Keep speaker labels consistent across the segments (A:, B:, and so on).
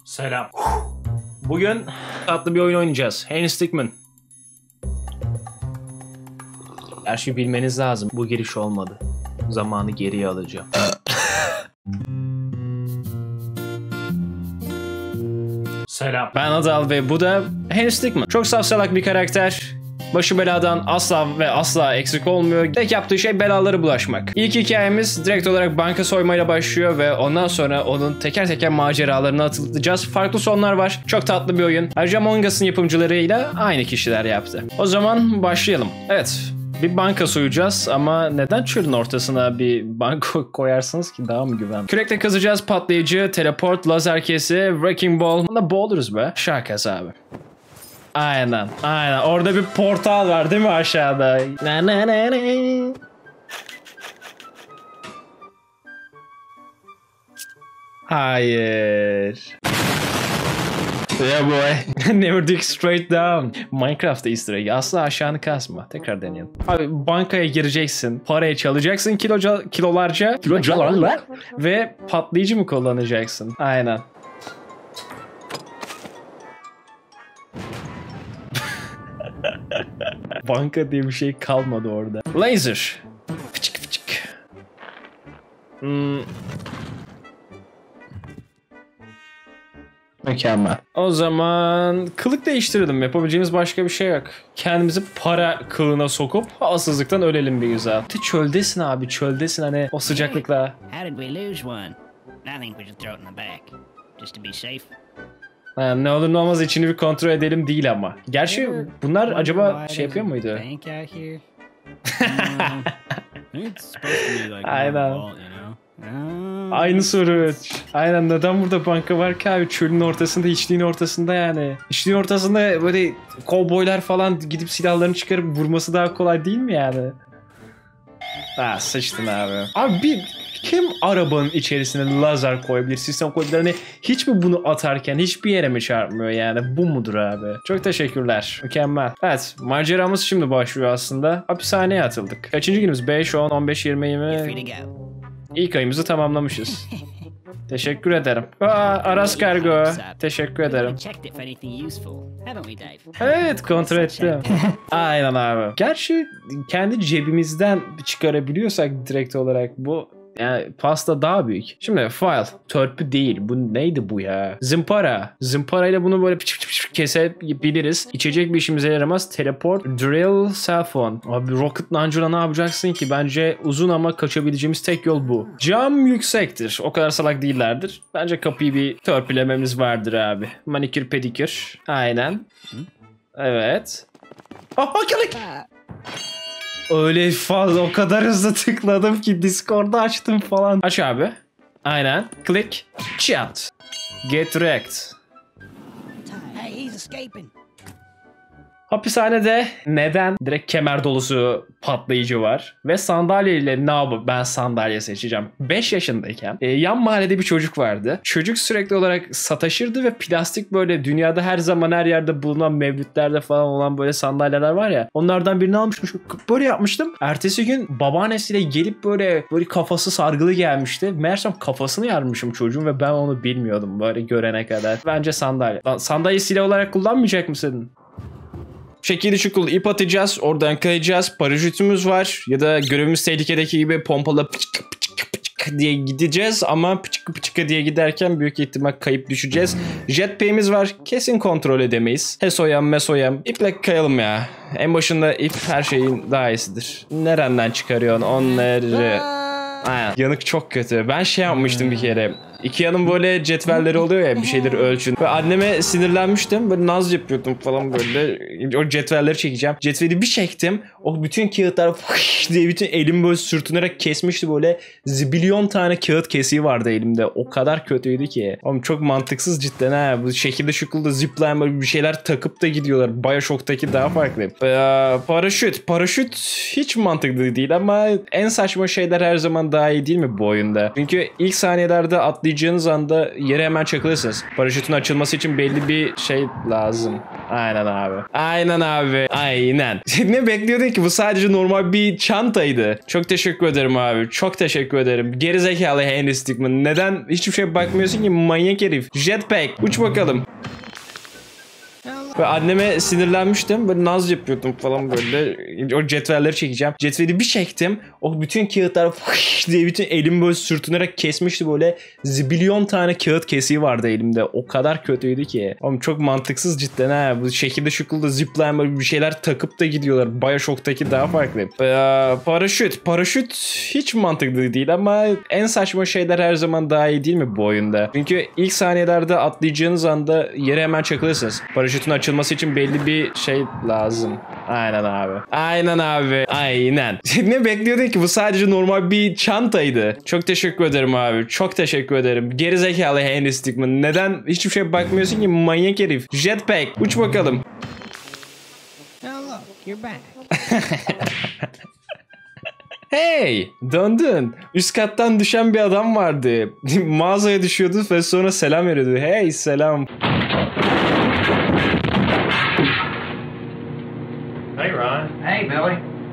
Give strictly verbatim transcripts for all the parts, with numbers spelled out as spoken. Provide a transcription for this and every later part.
A: Selam. Bugün tatlı bir oyun oynayacağız. Henry Stickmin. Her şeyi bilmeniz lazım. Bu giriş olmadı. Zamanı geriye alacağım. Selam. Ben Adal ve bu da Henry Stickmin. Çok saf salak bir karakter. Başı beladan asla ve asla eksik olmuyor. Tek yaptığı şey belalara bulaşmak. İlk hikayemiz direkt olarak banka soymayla başlıyor ve ondan sonra onun teker teker maceralarına atılacağız. Farklı sonlar var. Çok tatlı bir oyun. Ayrıca Among Us'ın yapımcılarıyla aynı kişiler yaptı. O zaman başlayalım. Evet. Bir banka soyacağız ama neden çölün ortasına bir banka koyarsınız ki, daha mı güven? Kürekle kazacağız, patlayıcı, teleport, lazer kesi, wrecking ball. Bunda boğuluruz be. Şarkız abi. Aynen, aynen. Orada bir portal var değil mi aşağıda? Na na na na. Hayır. Yeah boy. Never dig straight down. Minecraft'ta easter egg. Asla aşağını kasma. Tekrar deneyelim. Abi bankaya gireceksin. Parayı çalacaksın kiloca, kilolarca. Kilolarla. Ve patlayıcı mı kullanacaksın? Aynen. Banka diye bir şey kalmadı orada. Laser. Fıçık fıçık. Hmm. Mükemmel. O zaman kılık değiştirelim. Yapabileceğimiz başka bir şey yok. Kendimizi para kılığına sokup halsızlıktan ölelim bir güzel. Çöldesin abi, çöldesin hani o sıcaklıkla.
B: How did we lose one? I think we should throw it in the back, just to be safe.
A: Yani ne olur ne olmaz içini bir kontrol edelim değil ama. Gerçi bunlar acaba şey yapıyor muydu? Aynen. Aynı soru. Aynen, neden burada banka var ki abi? Çölün ortasında, hiçliğin ortasında yani. Hiçliğin ortasında böyle kovboylar falan gidip silahlarını çıkarıp vurması daha kolay değil mi yani? Ha, sıçtın abi. Abi bir kim arabanın içerisine lazer koyabilir, sistem koyabilir? Hani hiç mi bunu atarken hiçbir yere mi çarpmıyor yani? Bu mudur abi? Çok teşekkürler. Mükemmel. Evet, maceramız şimdi başlıyor aslında. Hapishaneye atıldık. Kaçıncı günümüz? beş, on, on beş, yirmi, yirmi. İlk ayımızı tamamlamışız. Teşekkür ederim. Aa, Aras Kargo. Teşekkür ederim. Evet, kontrol ettim. Aynen abi. Gerçi kendi cebimizden çıkarabiliyorsak direkt olarak bu, yani pasta daha büyük. Şimdi file. Törpü değil. Bu neydi bu ya? Zımpara. Zımpara ile bunu böyle piç piç piç kesebiliriz. İçecek bir işimize yaramaz. Teleport. Drill. Cell phone. Abi rocket launcher'la ne yapacaksın ki? Bence uzun ama kaçabileceğimiz tek yol bu. Cam yüksektir. O kadar salak değillerdir. Bence kapıyı bir törpülememiz vardır abi. Manikür pedikür. Aynen. Evet. Oh, okay. Öyle fazla, o kadar hızlı tıkladım ki Discord'da açtım falan. Aç abi. Aynen. Click. Chat. Get wrecked.
B: Hey, he's escaping.
A: Hapishanede neden direkt kemer dolusu patlayıcı var ve sandalyeyle ne yapıp ben sandalye seçeceğim. beş yaşındayken e, yan mahallede bir çocuk vardı. Çocuk sürekli olarak sataşırdı ve plastik böyle dünyada her zaman her yerde bulunan mevlütlerde falan olan böyle sandalyeler var ya. Onlardan birini almışmış. Böyle yapmıştım. Ertesi gün babaannesiyle gelip böyle böyle kafası sargılı gelmişti. Meğersem kafasını yarmışım çocuğun ve ben onu bilmiyordum böyle görene kadar. Bence sandalye. Sandalye silah olarak kullanmayacak mısın? Şekilli çukur ip atacağız. Oradan kayacağız. Paraşütümüz var. Ya da görevimiz tehlikedeki gibi pompalı pıçık pıçık pıçık diye gideceğiz. Ama pıçık pıçık diye giderken büyük ihtimal kayıp düşeceğiz. Jetpack'imiz var. Kesin kontrol edemeyiz. Hesoyam mesoyam. İple kayalım ya. En başında ip her şeyin daha iyisidir. Nereden çıkarıyorsun onları? Aynen. Yanık çok kötü. Ben şey yapmıştım bir kere. Ikea'nın böyle cetvelleri oluyor ya, bir şeyleri ölçün. Ve anneme sinirlenmiştim. Böyle naz yapıyordum falan böyle. O cetvelleri çekeceğim. Cetveli bir çektim. O bütün kağıtlar diye bütün elim böyle sürtünerek kesmişti böyle. Zibilyon tane kağıt kesiği vardı elimde. O kadar kötüydü ki. Oğlum çok mantıksız cidden ha. Bu şekilde şukulda zipline böyle bir şeyler takıp da gidiyorlar. BioShock'taki daha farklı. Ee, paraşüt. Paraşüt hiç mantıklı değil ama en saçma şeyler her zaman daha iyi değil mi bu oyunda? Çünkü ilk saniyelerde atlayıp atlayacağınız anda yere hemen çakılırsınız. Paraşütün açılması için belli bir şey lazım. Aynen abi. Aynen abi. Aynen. Ne bekliyordun ki? Bu sadece normal bir çantaydı. Çok teşekkür ederim abi. Çok teşekkür ederim. Gerizekalı Henry Stickmin. Neden hiçbir şeye bakmıyorsun ki manyak herif? Jetpack. Uç bakalım. Ve anneme sinirlenmiştim. Böyle naz yapıyordum falan böyle. O cetvelleri çekeceğim. Cetveli bir çektim. O bütün kağıtlar diye bütün elim böyle sürtünerek kesmişti böyle. Zibilyon tane kağıt kesiği vardı elimde. O kadar kötüydü ki. Oğlum çok mantıksız cidden ha. Bu şekilde şukulda zipline böyle bir şeyler takıp da gidiyorlar. BioShock'taki daha farklı. Ee, paraşüt. Paraşüt hiç mantıklı değil ama en saçma şeyler her zaman daha iyi değil mi bu oyunda? Çünkü ilk saniyelerde atlayacağınız anda yere hemen çakılırsınız. Paraşütün açılması için belli bir şey lazım. Aynen abi. Aynen abi. Aynen. Ne bekliyordun ki? Bu sadece normal bir çantaydı. Çok teşekkür ederim abi. Çok teşekkür ederim. Gerizekalı Henry Stickmin. Neden hiçbir şeye bakmıyorsun ki manyak herif? Jetpack. Uç bakalım.
B: Oh look, you're back.
A: Hey, döndün. Üst kattan düşen bir adam vardı. Mağazaya düşüyordu ve sonra selam veriyordu. Hey, selam.
C: Hey, Ryan. Hey, Billy.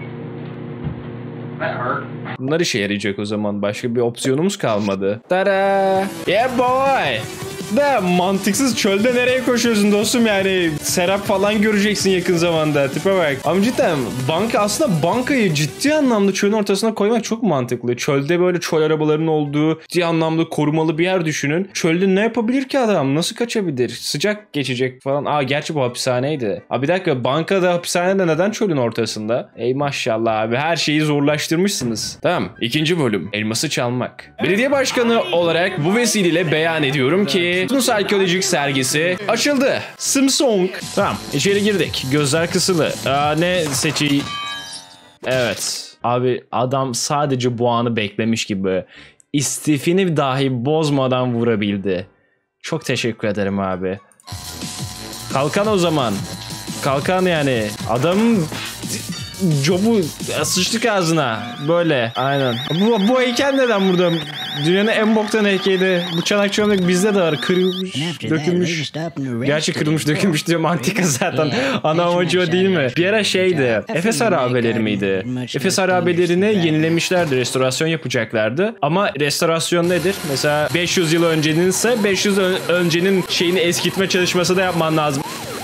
C: That hurt.
A: Bunlar işe yarayacak o zaman. Başka bir opsiyonumuz kalmadı. Tada! Yeah boy! De mantıksız, çölde nereye koşuyorsun dostum yani? Serap falan göreceksin yakın zamanda. Tipe bak. Ama cidden banka, aslında bankayı ciddi anlamda çölün ortasına koymak çok mantıklı. Çölde böyle çöl arabalarının olduğu ciddi anlamda korumalı bir yer düşünün. Çölde ne yapabilir ki adam? Nasıl kaçabilir? Sıcak geçecek falan. Aa gerçi bu hapishaneydi. Aa bir dakika, bankada hapishanede neden çölün ortasında? Ey maşallah abi, her şeyi zorlaştırmışsınız. Tamam, ikinci bölüm. Elması çalmak. Belediye başkanı olarak bu vesileyle beyan ediyorum ki Tunus Arkeolojik Sergisi açıldı. Samsung. Tamam, içeri girdik. Gözler kısılı. Aa, ne seçi... Evet. Abi adam sadece bu anı beklemiş gibi. İstifini dahi bozmadan vurabildi. Çok teşekkür ederim abi. Kalkan o zaman. Kalkan yani. Adamın... Jobu sıçtık ağzına. Böyle. Aynen. Bu, bu heykel neden burada? Dünyanın en boktan heykeli. Bu çanak çömlek bizde de var. Kırılmış, dökülmüş. Gerçi kırılmış, dökülmüş diyorum. Antika zaten. Ana amacı o değil mi? Bir ara şeydi. Efes harabeleri miydi? Efes harabelerini yenilemişlerdi. Restorasyon yapacaklardı. Ama restorasyon nedir? Mesela beş yüz yıl öncenin ise beş yüz öncenin şeyini eskitme çalışması da yapman lazım.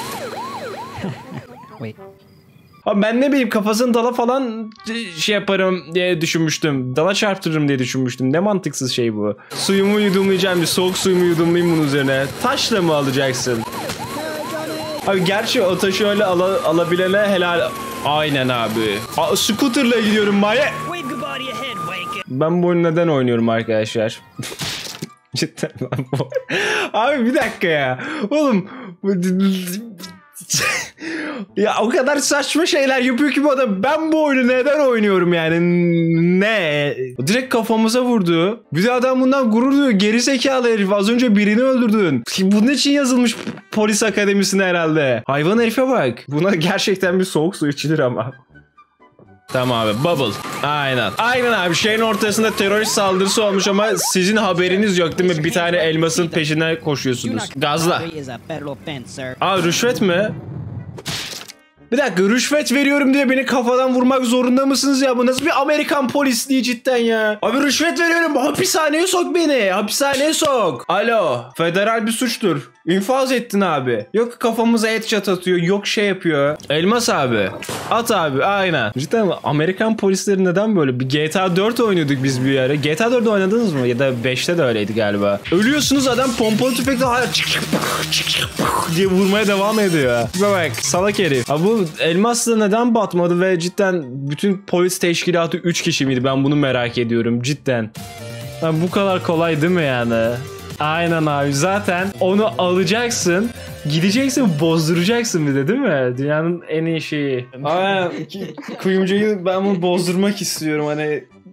A: Abi ben ne bileyim, kafasını dala falan şey yaparım diye düşünmüştüm. Dala çarptırırım diye düşünmüştüm. Ne mantıksız şey bu. Suyumu yudumlayacağım, bir soğuk suyumu yudumlayayım bunun üzerine. Taşla mı alacaksın? Abi gerçi o taşı öyle ala, alabilene helal. Aynen abi. A, scooter'la gidiyorum maya. Ben bu oyunu neden oynuyorum arkadaşlar? Cidden ben bu. Abi bir dakika ya. Oğlum. Ya o kadar saçma şeyler yapıyor ki bu adam. Ben bu oyunu neden oynuyorum yani? Ne? Direkt kafamıza vurdu. Bir de adam bundan gurur duyuyor. Gerizekalı herif. Az önce birini öldürdün. Bunun için yazılmış polis akademisine herhalde. Hayvan herife bak. Buna gerçekten bir soğuk su içilir ama. Tamam abi, bubble. Aynen. Aynen abi, şeyin ortasında terörist saldırısı olmuş ama sizin haberiniz yok değil mi? Bir tane elmasın peşine koşuyorsunuz. Gazla. Aa, rüşvet mi? Bir dakika, rüşvet veriyorum diye beni kafadan vurmak zorunda mısınız ya? Bu nasıl bir Amerikan polisliği cidden ya? Abi rüşvet veriyorum, hapishaneye sok beni. Hapishaneye sok. Alo, federal bir suçtur. İnfaz ettin abi. Yok kafamıza headshot atıyor, yok şey yapıyor. Elmas abi. At abi, aynen. Cidden Amerikan polisleri neden böyle? Bir G T A dört oynuyorduk biz bir ara. G T A dört'ü oynadınız mı? Ya da beşte de öyleydi galiba. Ölüyorsunuz, adam pompalı tüfekle hala diye vurmaya devam ediyor. Bak salak herif. Abi bu elmas da neden batmadı ve cidden bütün polis teşkilatı üç kişi miydi? Ben bunu merak ediyorum cidden. Yani bu kadar kolay değil mi yani? Aynen abi, zaten onu alacaksın, gideceksin, bozduracaksın bir de değil mi? Dünyanın en iyi şeyi. Aynen, kuyumcuyu ben bunu bozdurmak istiyorum, hani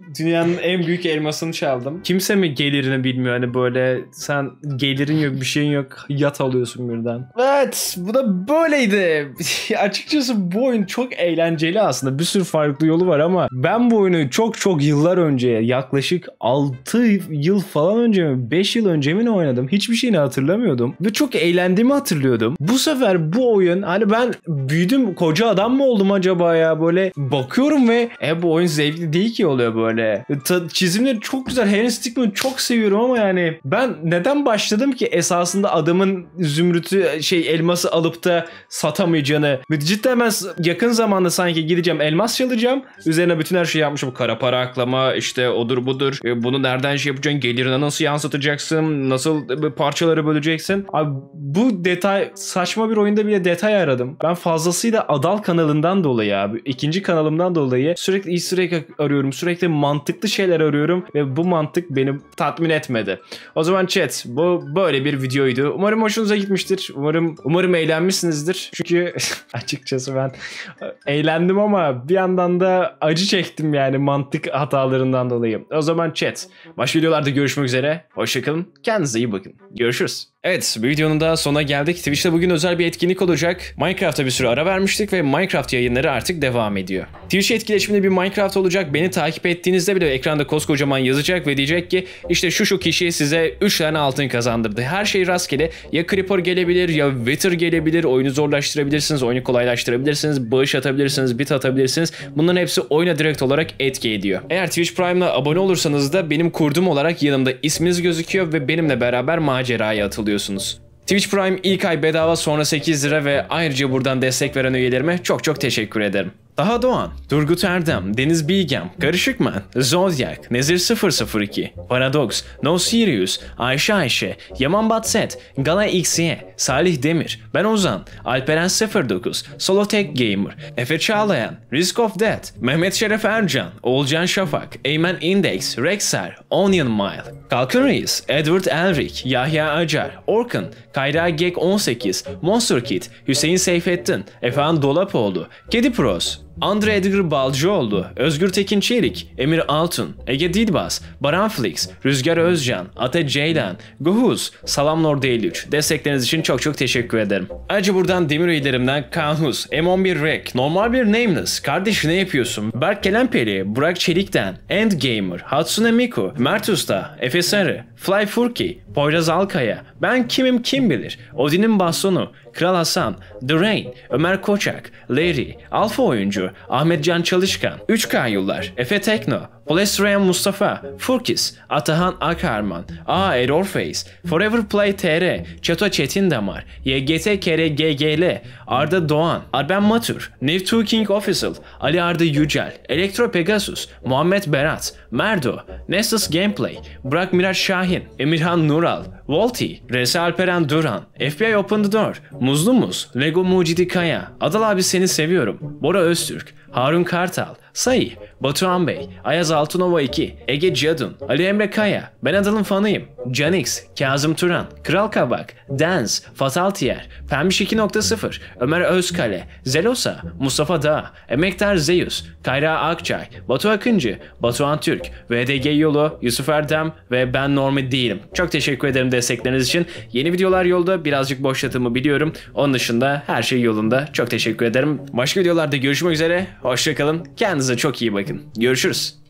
A: Dünyanın en büyük elmasını çaldım. Kimse mi gelirini bilmiyor hani böyle sen gelirin yok bir şeyin yok yat alıyorsun birden. Evet bu da böyleydi. Açıkçası bu oyun çok eğlenceli aslında. Bir sürü farklı yolu var ama ben bu oyunu çok çok yıllar önce yaklaşık altı yıl falan önce mi beş yıl önce mi ne oynadım? Hiçbir şeyini hatırlamıyordum. Ve çok eğlendiğimi hatırlıyordum. Bu sefer bu oyun hani ben büyüdüm koca adam mı oldum acaba ya böyle bakıyorum ve e bu oyun zevkli değil ki oluyor böyle. Ta- çizimleri çok güzel. Henry Stickmin'i çok seviyorum ama yani ben neden başladım ki esasında adamın zümrütü şey elması alıp da satamayacağını. Cidden ben yakın zamanda sanki gideceğim elmas çalacağım. Üzerine bütün her şeyi yapmışım. Kara para aklama işte odur budur. Bunu nereden şey yapacaksın? Gelirine nasıl yansıtacaksın? Nasıl parçaları böleceksin? Abi bu detay saçma bir oyunda bile detay aradım. Ben fazlasıyla Adal kanalından dolayı abi. ikinci kanalımdan dolayı sürekli easter egg arıyorum. Sürekli mantıklı şeyler arıyorum ve bu mantık beni tatmin etmedi. O zaman chat bu böyle bir videoydu. Umarım hoşunuza gitmiştir. Umarım umarım eğlenmişsinizdir. Çünkü açıkçası ben eğlendim ama bir yandan da acı çektim yani mantık hatalarından dolayı. O zaman chat başka videolarda görüşmek üzere. Hoşçakalın. Kendinize iyi bakın. Görüşürüz. Evet, bir videonun daha sonuna geldik. Twitch'te bugün özel bir etkinlik olacak. Minecraft'a bir süre ara vermiştik ve Minecraft yayınları artık devam ediyor. Twitch etkileşiminde bir Minecraft olacak. Beni takip ettiğinizde bile ekranda koskocaman yazacak ve diyecek ki işte şu şu kişi size üç tane altın kazandırdı. Her şey rastgele. Ya Creeper gelebilir ya Wither gelebilir. Oyunu zorlaştırabilirsiniz, oyunu kolaylaştırabilirsiniz, bağış atabilirsiniz, bit atabilirsiniz. Bunların hepsi oyuna direkt olarak etki ediyor. Eğer Twitch Prime'la abone olursanız da benim kurdum olarak yanımda isminiz gözüküyor ve benimle beraber maceraya atılıyorsunuz. Twitch Prime ilk ay bedava sonra sekiz lira ve ayrıca buradan destek veren üyelerime çok çok teşekkür ederim. Daha Doğan, Turgut Erdem, Deniz Bilgem, Karışıkman, Zodiac, Nezir sıfır sıfır iki, Paradox, No Serious, Ayşe Ayşe, Yaman Batset, Gala X Y, Salih Demir, Ben Ozan, Alperen sıfır dokuz, Solotek Gamer, Efe Çağlayan, Risk of Death, Mehmet Şeref Ercan, Oğulcan Şafak, Eymen Index, Rexer, Onion Mile, Kalkın Reis, Edward Elric, Yahya Acar, Orkun, Kayra Gek on sekiz, Monster Kid, Hüseyin Seyfettin, Efehan Dolapoğlu, Kedi Pros, Andre Edgar Balcıoğlu, Özgür Tekin Çelik, Emir Altun, Ege Dilbaz, Baran Flix, Rüzgar Özcan, Ate Ceylan, Guhuz, Salam Lord elli üç. Destekleriniz için çok çok teşekkür ederim. Ayrıca buradan demir üyelerimden Kaan Hus, M on bir Rek, Normal bir Nameless, Kardeş ne yapıyorsun? Berk Kelenperi, Burak Çelik'ten, End Gamer, Hatsune Miku, Mert Usta, Efe Sarı, Fly Furky, Poyraz Alkaya, Ben Kimim Kim Bilir, Odin'in Bastonu, Kral Hasan, The Rain, Ömer Koçak, Larry, Alfa Oyuncu, Ahmet Can Çalışkan, üç K Yıllar, Efe Tekno, Polestreyan Mustafa, Furkis, Atahan Akarman, A. Error Face, Forever Play T R, Çato Çetin Damar, Y G T K R G G L, Arda Doğan, Arben Matur, New Two King Official, Ali Arda Yücel, Elektro Pegasus, Muhammed Berat, Merdo, Nessus Gameplay, Burak Miraç Şahin, Emirhan Nural, Volti, Rese Alperen Duran, F B I Open the Door, Muzlu Muz, Lego Mucidi Kaya, Adal abi seni seviyorum, Bora Öztürk, Harun Kartal, Sayı, Batuhan Bey, Ayaz Altınova iki, Ege Cadun, Ali Emre Kaya, Ben Adal'ın fanıyım, Canix, Kazım Turan, Kral Kabak, Dance, Fatal Tiyer, Pembiş iki nokta sıfır, Ömer Özkale, Zelosa, Mustafa Dağ, Emektar Zeus, Kayra Akçay, Batu Akıncı, Batuhan Türk, V D G Yolu, Yusuf Erdem ve ben Normi değilim. Çok teşekkür ederim destekleriniz için. Yeni videolar yolda, birazcık boşladığımı biliyorum. Onun dışında her şey yolunda. Çok teşekkür ederim. Başka videolarda görüşmek üzere. Hoşçakalın. Kendinize çok iyi bakın. Görüşürüz.